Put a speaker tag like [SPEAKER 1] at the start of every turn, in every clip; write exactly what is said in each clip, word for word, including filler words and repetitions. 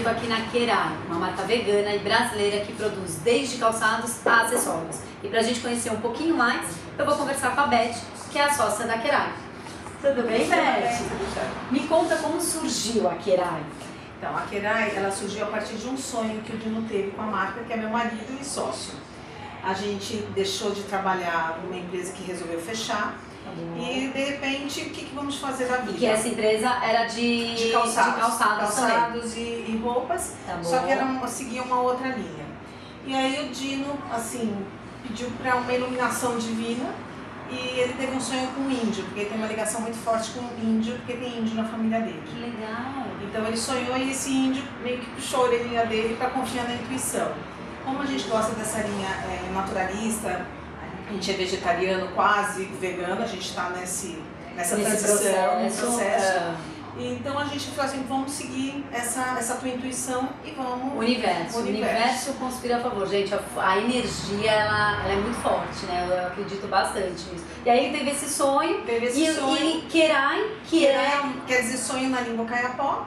[SPEAKER 1] tô aqui na Querai, uma marca vegana e brasileira que produz desde calçados a acessórios. E pra gente conhecer um pouquinho mais, eu vou conversar com a Beth, que é a sócia da Querai. Tudo bem, Beth? Me conta como surgiu a Querai.
[SPEAKER 2] Então, a Querai, ela surgiu a partir de um sonho que o Dino teve com a marca, que é meu marido e sócio. A gente deixou de trabalhar numa empresa que resolveu fechar. Tá, e de repente, o que, que vamos fazer da vida?
[SPEAKER 1] E que essa empresa era de,
[SPEAKER 2] de calçados,
[SPEAKER 1] de calçados,
[SPEAKER 2] calçados e, e roupas,
[SPEAKER 1] tá,
[SPEAKER 2] só que era, seguia uma outra linha. E aí o Dino, assim, pediu para uma iluminação divina e ele teve um sonho com o índio, porque ele tem uma ligação muito forte com o índio, porque tem índio na família dele.
[SPEAKER 1] Que legal!
[SPEAKER 2] Então ele sonhou e esse índio meio que puxou a orelhinha dele para confiar na intuição. Como a gente gosta dessa linha é, naturalista, a gente é vegetariano, quase vegano, a gente está nesse, nessa
[SPEAKER 1] nesse
[SPEAKER 2] transição, nesse
[SPEAKER 1] processo.
[SPEAKER 2] processo. Então a gente falou assim, vamos seguir essa, essa tua intuição e vamos...
[SPEAKER 1] O universo. O universo, universo conspira a favor. Gente, a, a energia, ela, ela é muito forte, né? Eu acredito bastante nisso. E aí ele teve esse sonho.
[SPEAKER 2] Teve esse
[SPEAKER 1] e,
[SPEAKER 2] sonho.
[SPEAKER 1] E Querai, que
[SPEAKER 2] Querai,
[SPEAKER 1] é...
[SPEAKER 2] quer dizer sonho na língua caiapó.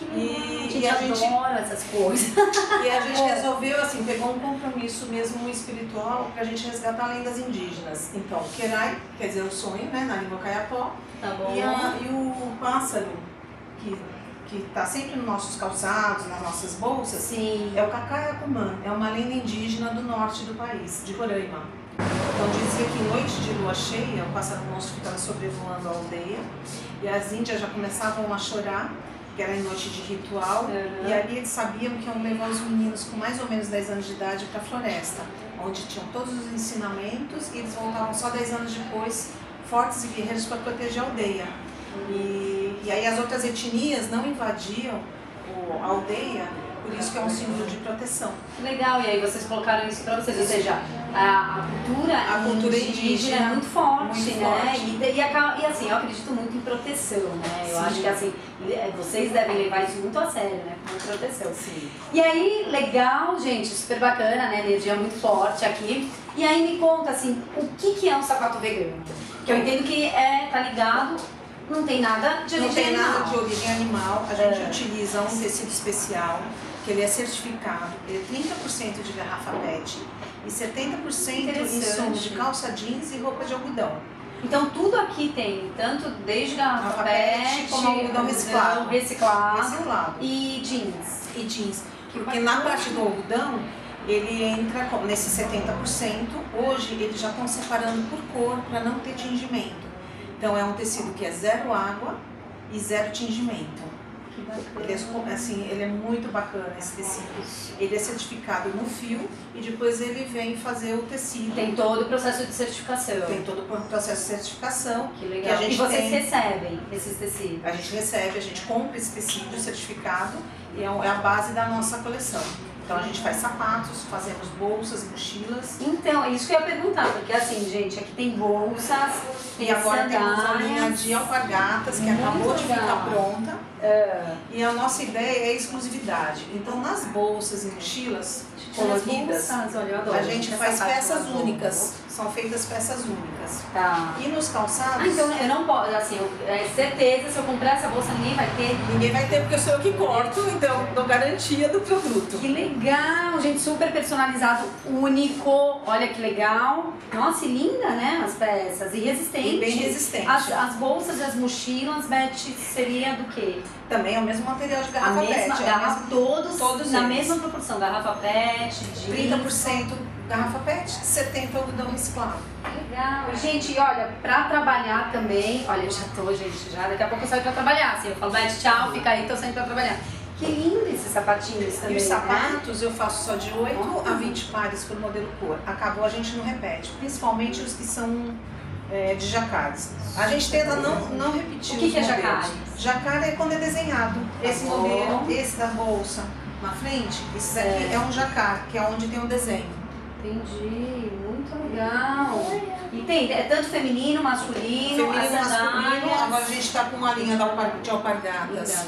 [SPEAKER 1] E, e a gente adora essas coisas.
[SPEAKER 2] E a gente resolveu, assim, pegou um compromisso mesmo espiritual pra gente resgatar a lendas indígenas. Então, Querai, quer dizer o sonho, né, na língua caiapó.
[SPEAKER 1] Tá bom.
[SPEAKER 2] E, a, e o pássaro, que, que tá sempre nos nossos calçados, nas nossas bolsas,
[SPEAKER 1] sim,
[SPEAKER 2] é o cacaiacumã, é uma lenda indígena do norte do país, de Roraima. Então dizia que em noite de lua cheia, o pássaro monstro ficava sobrevoando a aldeia e as índias já começavam a chorar, que era em noite de ritual, uhum. E ali eles sabiam que iam levar os meninos com mais ou menos dez anos de idade para a floresta, onde tinham todos os ensinamentos e eles voltavam só dez anos depois, fortes e guerreiros para proteger a aldeia. Uhum. E, e aí as outras etnias não invadiam o, a aldeia, por isso que é um símbolo de proteção.
[SPEAKER 1] Legal, e aí vocês colocaram isso para vocês, ou seja, a, a cultura,
[SPEAKER 2] a cultura
[SPEAKER 1] indígena,
[SPEAKER 2] indígena
[SPEAKER 1] é muito forte,
[SPEAKER 2] muito
[SPEAKER 1] né?
[SPEAKER 2] Forte.
[SPEAKER 1] E, e, a, e assim, eu acredito muito em proteção, né? Eu
[SPEAKER 2] Sim.
[SPEAKER 1] acho que assim, vocês devem levar isso muito a sério, né? Como proteção.
[SPEAKER 2] Sim.
[SPEAKER 1] E aí, legal, gente, super bacana, né? Energia muito forte aqui. E aí me conta, assim, o que, que é um sapato vegano? Que eu entendo que é, tá ligado, não tem nada de origem
[SPEAKER 2] animal. Não tem
[SPEAKER 1] animal.
[SPEAKER 2] nada de origem animal, a gente
[SPEAKER 1] é.
[SPEAKER 2] utiliza um tecido especial, que ele é certificado, ele é trinta por cento de garrafa P E T e setenta por cento em som de calça jeans e roupa de algodão.
[SPEAKER 1] Então tudo aqui tem, tanto desde garrafa P E T,
[SPEAKER 2] como algodão reciclado,
[SPEAKER 1] reciclado,
[SPEAKER 2] reciclado
[SPEAKER 1] e jeans.
[SPEAKER 2] E jeans. Porque na parte do algodão, ele entra nesse setenta por cento, hoje eles já estão separando por cor para não ter tingimento. Então é um tecido que é zero água e zero tingimento. Ele é, assim, ele é muito bacana esse tecido. Ele é certificado no fio e depois ele vem fazer o tecido.
[SPEAKER 1] Tem todo o processo de certificação.
[SPEAKER 2] Tem todo o processo de certificação.
[SPEAKER 1] Que legal.
[SPEAKER 2] Que a gente
[SPEAKER 1] e vocês
[SPEAKER 2] tem,
[SPEAKER 1] recebem esses tecidos?
[SPEAKER 2] A gente recebe, a gente compra esse tecido certificado e é a base da nossa coleção. Então a gente faz sapatos, fazemos bolsas, mochilas.
[SPEAKER 1] Então, é isso que eu ia perguntar, porque assim, gente, aqui tem bolsas, tem
[SPEAKER 2] e agora
[SPEAKER 1] sandálias,
[SPEAKER 2] temos a linha de alpargatas, que
[SPEAKER 1] muito
[SPEAKER 2] acabou de
[SPEAKER 1] legal.
[SPEAKER 2] ficar pronta.
[SPEAKER 1] É.
[SPEAKER 2] E a nossa ideia é exclusividade. Então nas bolsas e mochilas coloridas,
[SPEAKER 1] bolsas, olha, eu adoro,
[SPEAKER 2] a gente faz peças únicas.
[SPEAKER 1] Boa.
[SPEAKER 2] São feitas peças únicas.
[SPEAKER 1] Tá.
[SPEAKER 2] E nos calçados...
[SPEAKER 1] Ah, então eu não posso, assim, eu, é certeza, se eu comprar essa bolsa ninguém vai ter.
[SPEAKER 2] Ninguém vai ter, porque eu sou eu que corto, então dou garantia do produto.
[SPEAKER 1] Que legal, gente, super personalizado, único, olha que legal. Nossa, e linda, né, as peças, e resistente.
[SPEAKER 2] E bem resistente.
[SPEAKER 1] As, as bolsas e as mochilas, Beth, seria do quê?
[SPEAKER 2] Também é o mesmo material de garrafa
[SPEAKER 1] a mesma,
[SPEAKER 2] P E T.
[SPEAKER 1] Garrafa,
[SPEAKER 2] é
[SPEAKER 1] todos,
[SPEAKER 2] todos
[SPEAKER 1] na
[SPEAKER 2] eles.
[SPEAKER 1] mesma proporção, garrafa P E T, de
[SPEAKER 2] trinta por cento garrafa P E T, setenta por cento algodão reciclado.
[SPEAKER 1] Legal. Gente, e olha, pra trabalhar também, olha, eu já tô, gente, já daqui a pouco eu saio pra trabalhar, assim, eu falo, Beth, tchau, fica aí, tô saindo pra trabalhar. Que lindo esses sapatinhos também,
[SPEAKER 2] E os sapatos,
[SPEAKER 1] né?
[SPEAKER 2] eu faço só de oito a vinte pares por modelo cor. Acabou, a gente não repete, principalmente os que são é, de jacares. A gente tenta não, não repetir
[SPEAKER 1] o que
[SPEAKER 2] os
[SPEAKER 1] que é
[SPEAKER 2] modelos.
[SPEAKER 1] jacare?
[SPEAKER 2] Jacare é quando é desenhado. Esse
[SPEAKER 1] Tá
[SPEAKER 2] modelo, esse da bolsa na frente, esse daqui é, é um jacare, que é onde tem o desenho.
[SPEAKER 1] Entendi, muito legal. E tem, é tanto feminino, masculino,
[SPEAKER 2] Feminino,
[SPEAKER 1] as
[SPEAKER 2] masculino,
[SPEAKER 1] sandálias.
[SPEAKER 2] agora a gente está com uma linha de alpargatas.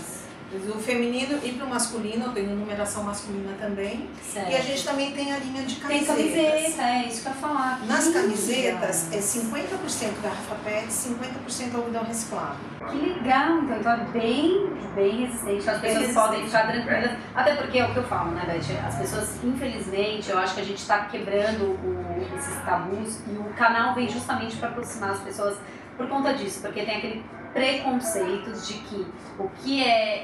[SPEAKER 2] O feminino e para o masculino, eu tenho numeração masculina também.
[SPEAKER 1] Certo.
[SPEAKER 2] E a gente também tem a linha de
[SPEAKER 1] Tem
[SPEAKER 2] camisetas.
[SPEAKER 1] camiseta, é isso que eu ia falar.
[SPEAKER 2] Nas
[SPEAKER 1] Que
[SPEAKER 2] camisetas
[SPEAKER 1] legal.
[SPEAKER 2] é cinquenta por cento garrafa P E T, cinquenta por cento algodão reciclado.
[SPEAKER 1] Que legal, então, então é bem, bem resistente. As pessoas
[SPEAKER 2] Bem
[SPEAKER 1] podem
[SPEAKER 2] resistente.
[SPEAKER 1] ficar tranquilas. Até porque é o que eu falo, né, Beth? As pessoas, infelizmente, eu acho que a gente está quebrando o, esses tabus e o canal vem justamente para aproximar as pessoas por conta disso, porque tem aquele preconceitos de que o que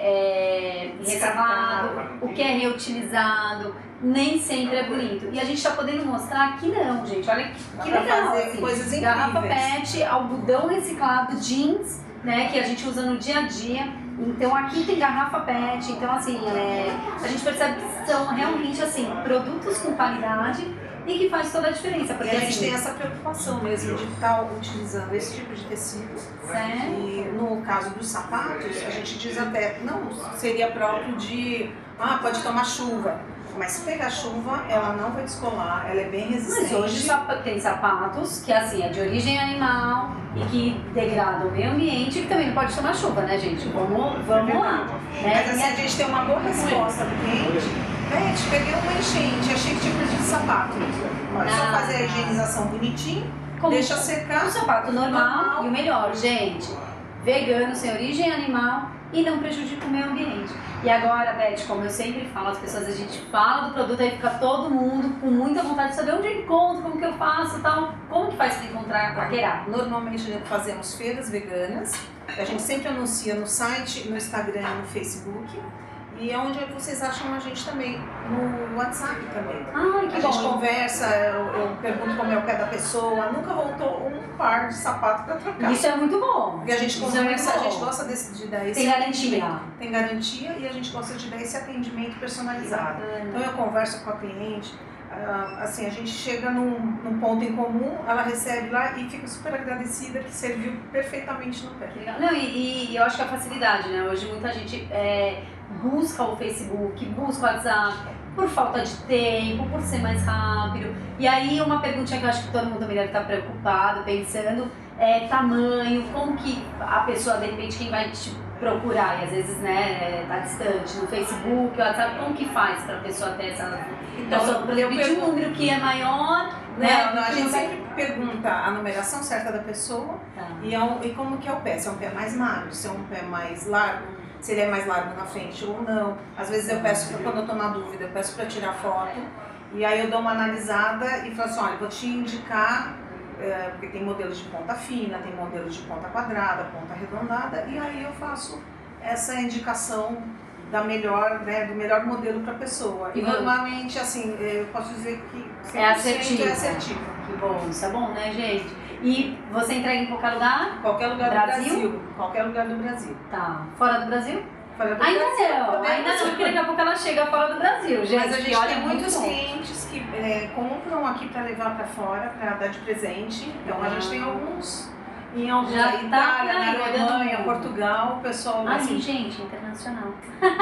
[SPEAKER 1] é, é reciclado, o que é reutilizado, nem sempre é bonito. E a gente está podendo mostrar que não, gente. Olha que, que
[SPEAKER 2] Dá pra
[SPEAKER 1] legal.
[SPEAKER 2] fazer
[SPEAKER 1] Assim,
[SPEAKER 2] coisas
[SPEAKER 1] garrafa P
[SPEAKER 2] incríveis.
[SPEAKER 1] E T, algodão reciclado, jeans, né, que a gente usa no dia a dia. Então aqui tem garrafa P E T, então assim, é, a gente percebe que são realmente assim, produtos com qualidade e que faz toda a diferença. Porque
[SPEAKER 2] E a gente
[SPEAKER 1] assim,
[SPEAKER 2] tem essa preocupação mesmo de estar utilizando esse tipo de tecido.
[SPEAKER 1] certo?
[SPEAKER 2] E no caso dos sapatos, a gente diz até, não seria próprio de, ah, pode tomar chuva. Mas se pegar chuva, ela não vai descolar, ela é bem resistente.
[SPEAKER 1] Mas hoje só tem sapatos que assim, é de origem animal e que degradam o meio ambiente e que também não pode tomar chuva, né, gente? Vamos, vamos lá. Né?
[SPEAKER 2] Mas assim, a gente tem uma boa resposta do cliente. Beth, peguei uma enchente, achei que tinha perdido o sapato. É só
[SPEAKER 1] Ah.
[SPEAKER 2] fazer a higienização bonitinho,
[SPEAKER 1] Como
[SPEAKER 2] deixa secar.
[SPEAKER 1] um sapato normal,
[SPEAKER 2] normal.
[SPEAKER 1] e o melhor, gente, vegano, sem origem animal e não prejudica o meio ambiente. E agora, Beth, como eu sempre falo, as pessoas, a gente fala do produto, aí fica todo mundo com muita vontade de saber onde eu encontro, como que eu faço e tal. Como que faz para encontrar a Queirá?
[SPEAKER 2] Normalmente fazemos feiras veganas, a gente sempre anuncia no site, no Instagram e no Facebook. E é onde vocês acham a gente também, no WhatsApp também.
[SPEAKER 1] Ai, que
[SPEAKER 2] A
[SPEAKER 1] bom.
[SPEAKER 2] gente conversa, eu, eu pergunto como é o pé da pessoa, nunca voltou um par de sapato para trocar.
[SPEAKER 1] Isso é muito bom.
[SPEAKER 2] Porque a gente
[SPEAKER 1] Isso é muito
[SPEAKER 2] conversa, a
[SPEAKER 1] bom.
[SPEAKER 2] gente gosta desse, de dar esse
[SPEAKER 1] Tem garantia.
[SPEAKER 2] atendimento. Tem garantia e a gente gosta de dar esse atendimento personalizado.
[SPEAKER 1] Bacana.
[SPEAKER 2] Então eu converso com a cliente, ah, assim, a gente chega num, num ponto em comum, ela recebe lá e fica super agradecida que serviu perfeitamente no pé.
[SPEAKER 1] Que legal. Não, e, e eu acho que a facilidade, né? Hoje muita gente é, busca o Facebook, busca o WhatsApp por falta de tempo, por ser mais rápido. E aí uma perguntinha que eu acho que todo mundo também deve estar preocupado, pensando, é tamanho, como que a pessoa, de repente, quem vai te procurar, e às vezes, né, tá distante, no Facebook, WhatsApp, como que faz pra pessoa ter essa... Então, só por
[SPEAKER 2] eu
[SPEAKER 1] exemplo, pedir um
[SPEAKER 2] pergunto-
[SPEAKER 1] número que é maior, né?
[SPEAKER 2] Não, não, a
[SPEAKER 1] porque
[SPEAKER 2] gente
[SPEAKER 1] vai-
[SPEAKER 2] sempre pergunta a numeração certa da pessoa
[SPEAKER 1] Tá.
[SPEAKER 2] e, é um- e como que é o pé, se é um pé mais magro, se é um pé mais largo, se ele é mais largo na frente ou não. Às vezes eu peço, pra, quando eu tô na dúvida, eu peço para tirar foto e aí eu dou uma analisada e falo assim, olha, eu vou te indicar, é, porque tem modelos de ponta fina, tem modelos de ponta quadrada, ponta arredondada, e aí eu faço essa indicação da melhor, né, do melhor modelo para a pessoa. E
[SPEAKER 1] Uhum.
[SPEAKER 2] normalmente, assim, eu posso dizer que cem
[SPEAKER 1] É
[SPEAKER 2] por cento
[SPEAKER 1] assertivo.
[SPEAKER 2] é assertivo.
[SPEAKER 1] Que bom, isso é bom, né, gente? E você entrega em qualquer lugar?
[SPEAKER 2] Qualquer lugar
[SPEAKER 1] Brasil?
[SPEAKER 2] do Brasil. Qualquer lugar do Brasil.
[SPEAKER 1] Tá. Fora do Brasil?
[SPEAKER 2] Fora do
[SPEAKER 1] Ainda
[SPEAKER 2] Brasil,
[SPEAKER 1] não,
[SPEAKER 2] podemos.
[SPEAKER 1] ainda não, porque daqui a pouco ela chega fora do Brasil, gente.
[SPEAKER 2] Mas a gente
[SPEAKER 1] que olha,
[SPEAKER 2] tem
[SPEAKER 1] é muito
[SPEAKER 2] muitos
[SPEAKER 1] bom.
[SPEAKER 2] clientes que é, compram aqui para levar para fora, para dar de presente. Então a gente tem alguns em alguns,
[SPEAKER 1] Já
[SPEAKER 2] na
[SPEAKER 1] tá
[SPEAKER 2] Itália,
[SPEAKER 1] por aí,
[SPEAKER 2] na
[SPEAKER 1] rodando
[SPEAKER 2] Alemanha,
[SPEAKER 1] mundo.
[SPEAKER 2] Portugal, o pessoal
[SPEAKER 1] Ai,
[SPEAKER 2] assim,
[SPEAKER 1] gente, internacional.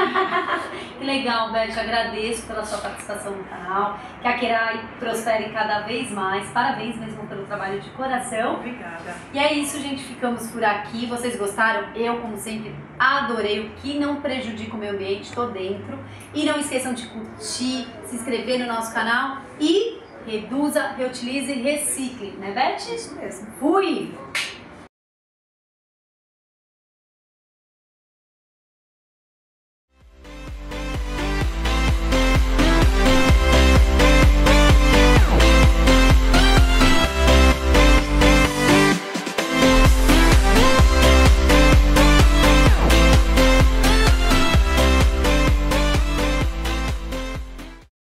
[SPEAKER 1] Que legal, Beth. Agradeço pela sua participação no canal. Que a Querai prospere cada vez mais. Parabéns mesmo pelo trabalho de coração.
[SPEAKER 2] obrigada.
[SPEAKER 1] E é isso, gente. Ficamos por aqui. Vocês gostaram? Eu, como sempre, adorei. O que não prejudica o meio ambiente, tô dentro. E não esqueçam de curtir, se inscrever no nosso canal e reduza, reutilize e recicle, né, Beth?
[SPEAKER 2] Isso mesmo.
[SPEAKER 1] Fui!